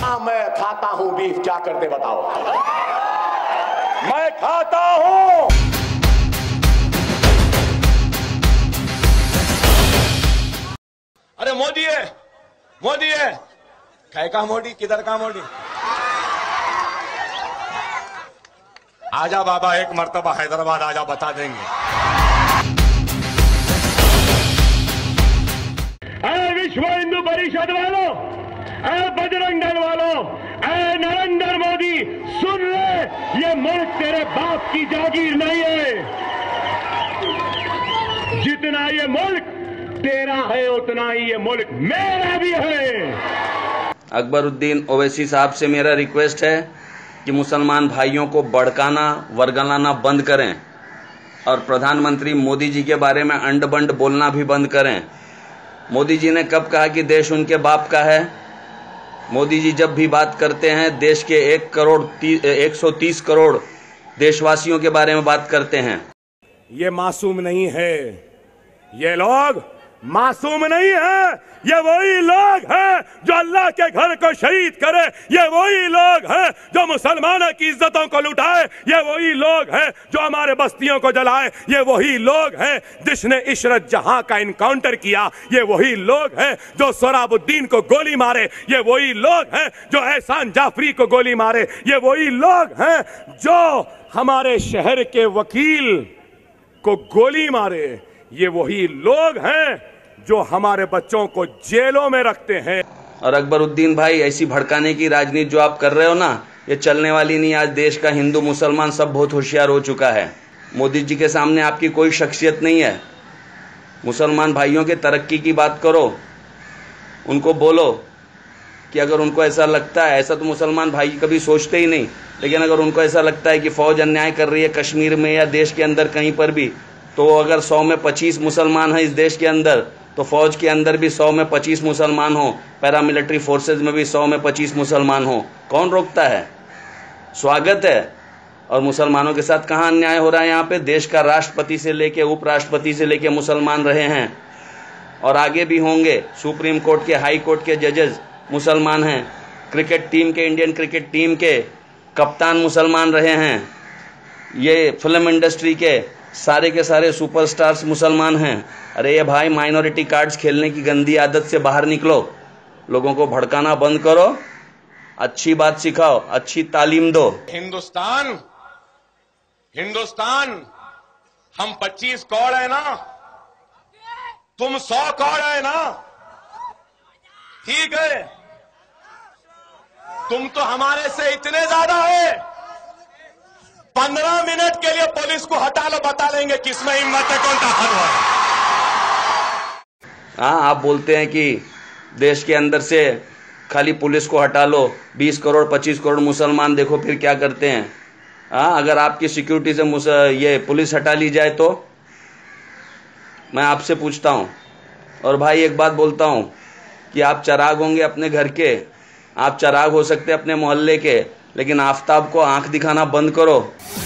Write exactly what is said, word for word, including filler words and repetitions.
हाँ मैं खाता हूं बीफ, क्या करते बताओ? मैं खाता हूं। अरे मोदी है, मोदी है, काय का मोदी, किधर का मोदी? आजा बाबा, एक मर्तबा हैदराबाद आजा, बता देंगे। ऐ विश्व हिंदू परिषद वालों, ऐ बजरंग दल वालों, ऐ नरेंद्र मोदी, सुन ले, ये मुल्क तेरे बाप की जागीर नहीं है। जितना ये मुल्क तेरा है उतना ही ये मुल्क मेरा भी है। अकबरुद्दीन ओवैसी साहब से मेरा रिक्वेस्ट है कि मुसलमान भाइयों को भड़काना, वर्गलाना बंद करें और प्रधानमंत्री मोदी जी के बारे में अंड बंड बोलना भी बंद करें। मोदी जी ने कब कहा कि देश उनके बाप का है? मोदी जी जब भी बात करते हैं देश के एक करोड़ एक सौ तीस करोड़ देशवासियों के बारे में बात करते हैं। ये मासूम नहीं है, ये लोग मासूम नहीं है, ये वही लोग हैं जो अल्लाह के घर को शहीद करे, ये वही लोग हैं जो मुसलमानों की इज्जतों को लुटाए, ये वही लोग हैं जो हमारे बस्तियों को जलाए, ये वही लोग हैं जिसने इशरत जहां का इनकाउंटर किया, ये वही लोग हैं जो सोहराबुद्दीन को गोली मारे, ये वही लोग हैं जो एहसान जाफरी को गोली मारे, ये वही लोग हैं जो हमारे शहर के वकील को गोली मारे, ये वही लोग हैं जो हमारे बच्चों को जेलों में रखते हैं। और अकबरुद्दीन भाई, ऐसी भड़काने की राजनीति जो आप कर रहे हो ना, ये चलने वाली नहीं। आज देश का हिंदू मुसलमान सब बहुत होशियार हो चुका है। मोदी जी के सामने आपकी कोई शख्सियत नहीं है। मुसलमान भाइयों के तरक्की की बात करो, उनको बोलो कि अगर उनको ऐसा लगता है, ऐसा तो मुसलमान भाई कभी सोचते ही नहीं, लेकिन अगर उनको ऐसा लगता है कि फौज अन्याय कर रही है कश्मीर में या देश के अंदर कहीं पर भी, तो अगर सौ में पच्चीस मुसलमान हैं इस देश के अंदर, तो फौज के अंदर भी सौ में पच्चीस मुसलमान हो, पैरामिलिट्री फोर्सेज में भी सौ में पच्चीस मुसलमान हो, कौन रोकता है? स्वागत है। और मुसलमानों के साथ कहाँ अन्याय हो रहा है? यहाँ पे देश का राष्ट्रपति से लेके उपराष्ट्रपति से लेके मुसलमान रहे हैं और आगे भी होंगे। सुप्रीम कोर्ट के, हाई कोर्ट के जजेस मुसलमान हैं। क्रिकेट टीम के, इंडियन क्रिकेट टीम के कप्तान मुसलमान रहे हैं। ये फिल्म इंडस्ट्री के सारे के सारे सुपरस्टार्स मुसलमान हैं। अरे ये भाई, माइनॉरिटी कार्ड्स खेलने की गंदी आदत से बाहर निकलो, लोगों को भड़काना बंद करो, अच्छी बात सिखाओ, अच्छी तालीम दो। हिंदुस्तान हिंदुस्तान हम पच्चीस करोड़ है ना, तुम सौ करोड़ है ना, ठीक है? तुम तो हमारे से इतने ज्यादा है, पंद्रह मिनट के लिए पुलिस को हटा लो, बता लेंगे किसमें हिम्मत है, कौन ताकत है। हाँ, आप बोलते हैं कि देश के अंदर से खाली पुलिस को हटा लो, बीस करोड़ पच्चीस करोड़ मुसलमान देखो फिर क्या करते हैं। हाँ, अगर आपकी सिक्योरिटी से ये पुलिस हटा ली जाए तो मैं आपसे पूछता हूँ। और भाई एक बात बोलता हूँ कि आप चराग होंगे अपने घर के, आप चराग हो सकते हैं अपने मोहल्ले के, लेकिन आफताब को आंख दिखाना बंद करो।